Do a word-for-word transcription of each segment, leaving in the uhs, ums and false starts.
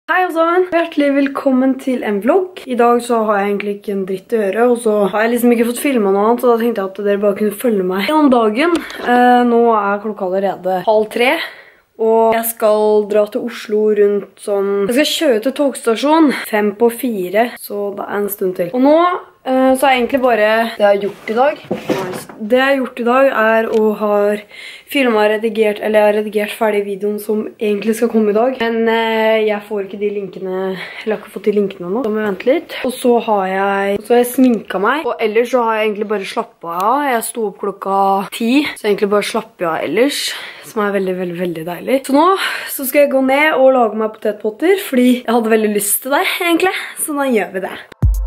Hei alle sammen, hjertelig velkommen til en vlogg. I dag så har jeg egentlig ikke en dritt å gjøre, og så har jeg liksom ikke fått filmet noe annet, så da tenkte jeg at dere bare kunne følge meg gjennom dagen. Eh, nå er klokka allerede halv tre, og jeg skal dra til Oslo rundt sånn... Jeg skal kjøre til togstasjon fem på fire, så det er en stund til. Og nå eh, så er egentlig bare det jeg har gjort i dag. Det jeg har gjort i dag er å ha filmet og redigert, eller jeg har redigert ferdig videoen som egentlig skal komme i dag. Men eh, jeg får ikke de linkene, eller jeg har ikke fått de linkene nå, så må jeg vente litt. Og så har jeg, så har jeg sminket meg, og ellers så har jeg egentlig bare slappet av. Jeg sto opp klokka ti, så jeg egentlig bare slapper av ellers, som er veldig, veldig, veldig deilig. Så nå så skal jeg gå ned og lage meg potetpotter, fordi jeg hadde veldig lyst til det, egentlig. Så da gjør vi det.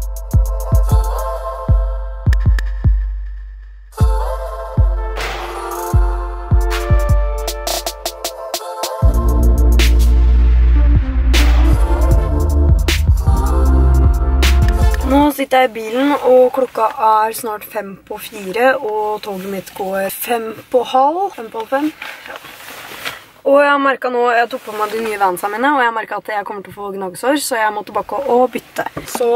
Nå sitter jeg i bilen, og klokka er snart fem på fire, og toget mitt går fem på halv, fem på halv fem. Ja. Og jeg har merket nå, jeg tok på meg de nye vansene mine, og jeg har merket at jeg kommer til å få gnagsår, så jeg må tilbake og bytte. Så...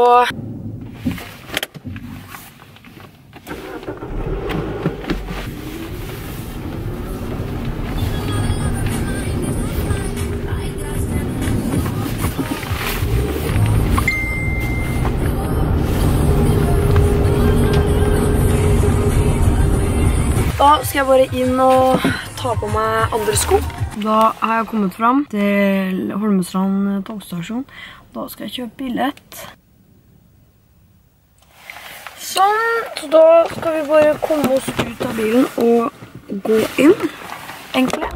Da skal jeg bare inn og ta på meg andre sko. Da har jeg kommet frem til Holmestrand togstasjon. Da skal jeg kjøpe billett. Sånn, så da skal vi bare komme oss ut av bilen og gå inn, egentlig.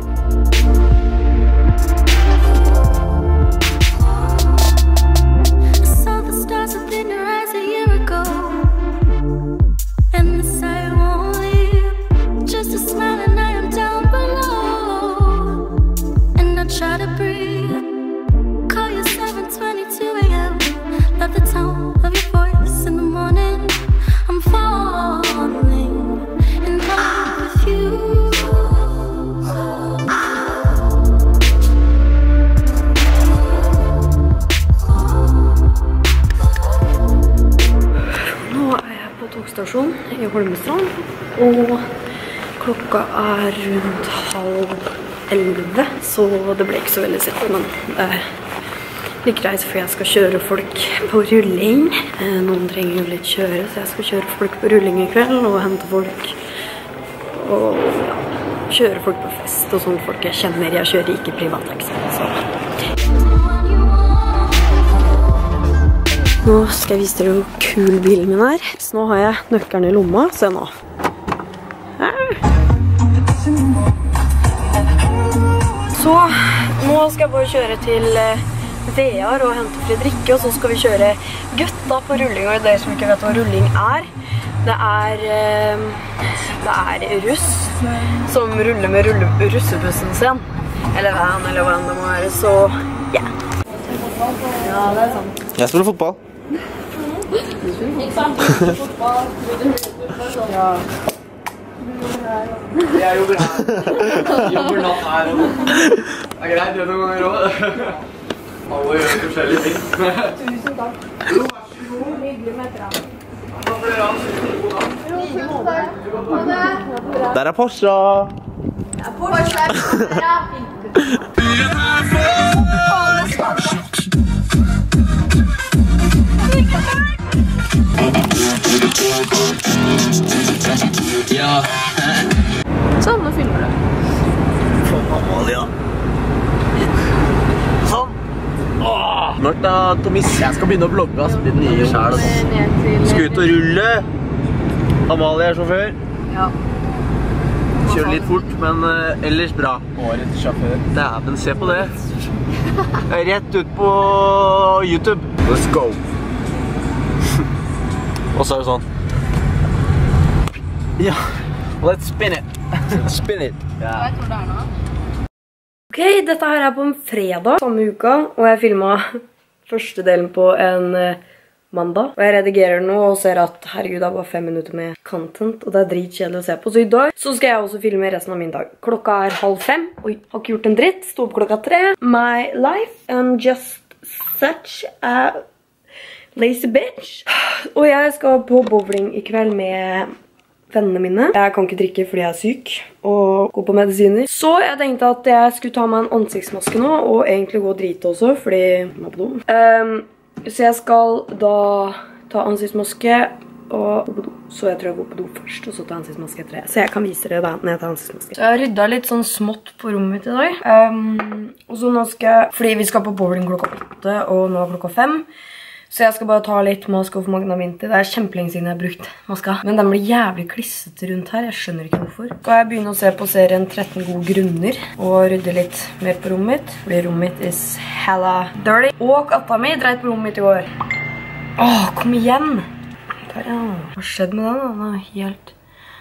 I Holmestrand, og klokka er rundt halv elleve, så det ble ikke så veldig sett, men det er like greit, for jeg skal kjøre folk på rulling. Noen trenger jo litt kjøre, så jeg skal kjøre folk på rulling i kveld, og hente folk, og ja, kjøre folk på fest, og sånne folk jeg kjenner. Jeg kjører ikke privattaxi, så... Nå skal jeg vise dere hvor kul bilen min er. Så nå har jeg nøkkelen i lomma. Se nå. Så nå skal jeg bare kjøre til Vear og hente Fredrikke, og så skal vi kjøre gutta på rulling. Og dere som ikke vet hva rulling er, det er, det er russ som ruller med rulle, russebussen sin. Eller van, eller hva det må være. Så ja. Ja, det er sant. Jeg spiller fotball. Ikke sant? Fotball, ja. Jeg jobber her. Jobber natt her. Det er greit, det er noen ganger også. Alle gjør forskjellige ting. Tusen takk. Jo, vær så god. Hyggelig med dere. Takk for dere, Hans. Der er Porsche. Ja, Porsche. Ja, Ja. sånn, nå filmer du. Sånn, Amalia. Sånn. Åh, mørkt da, Tomis. Jeg skal begynne å vlogge, ass. Bli den nye selv, ass. Skal ut og rulle. Amalia er sjåfør. Ja. Kjører litt fort, men uh, ellers bra. Årets sjåfør. Dæven, se på det. Rett ut på YouTube. Let's go. Og så er det sånn. Ja. Let's spin it. Spin it. Jeg vet hvor det er nå. Ok, dette her er på en fredag samme uka, og jeg filmet første delen på en mandag. Og jeg redigerer nå og ser at herregud, det er bare fem minutter med content, og det er dritkjedelig å se på. Så i dag så skal jeg også filme resten av min dag. Klokka er halv fem. Oi, har ikke gjort en dritt. Stå opp klokka tre. My life. I'm just such a lazy bitch. Og jeg skal på bowling I kveld med vennene mine. Jeg kan ikke drikke fordi jeg er syk og gå på medisiner. Så jeg tenkte at jeg skulle ta meg en ansiktsmaske nå, og egentlig gå og drite også, fordi jeg må på do. Um, så jeg skal da ta ansiktsmaske, og gå på do. Så jeg tror jeg går på do først, og så ta ansiktsmaske etter det. Så jeg kan vise dere da når jeg tar ansiktsmaske. Så jeg har ryddet litt sånn smått på rommet mitt I dag. Um, og så nå skal jeg, fordi vi skal på bowling klokka åtte, og nå er klokka fem. Så jeg skal bare ta litt maske for Magna Vinter. Det er kjempelenge siden jeg har brukt maska. Men den blir jævlig klissete rundt her. Jeg skjønner ikke hvorfor. Så skal jeg begynne å se på serien tretten gode grunner. Og rydde litt mer på rommet mitt. Fordi rommet mitt is hella dirty. Og katta mi dreit på rommet mitt I går. Åh, kom igjen! Der, ja. Hva har skjedd med den? Den er helt...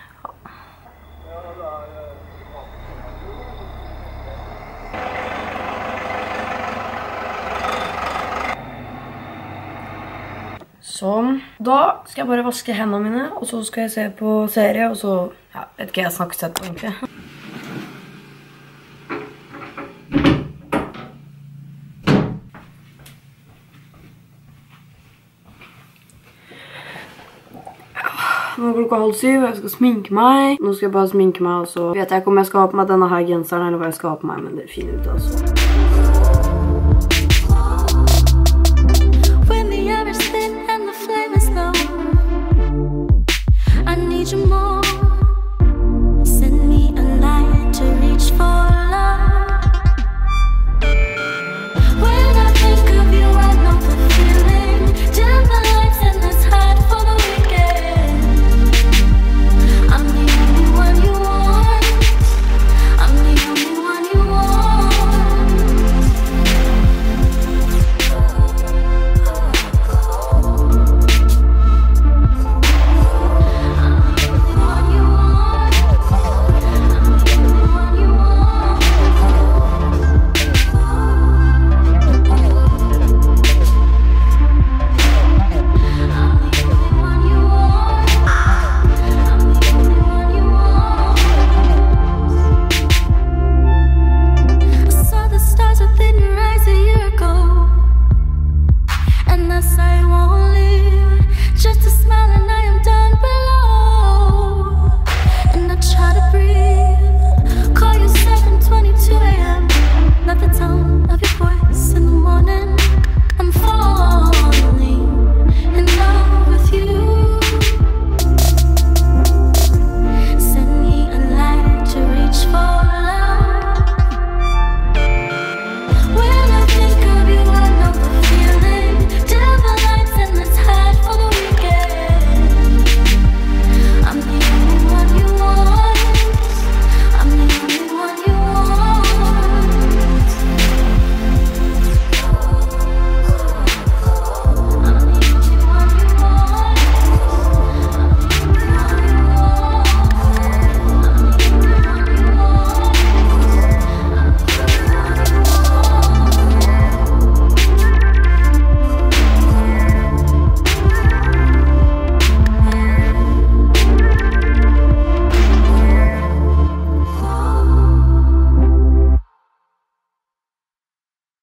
Sånn. Da skal jeg bare vaske hendene mine, og så skal jeg se på serie, og så, ja, vet ikke jeg snakkes etterpå egentlig. Nå er klokka halv syv, jeg skal sminke meg. Nå skal jeg bare sminke meg, og så vet jeg ikke om jeg skal ha på meg denne her genseren, eller hva jeg skal ha på meg, men det finner ut altså.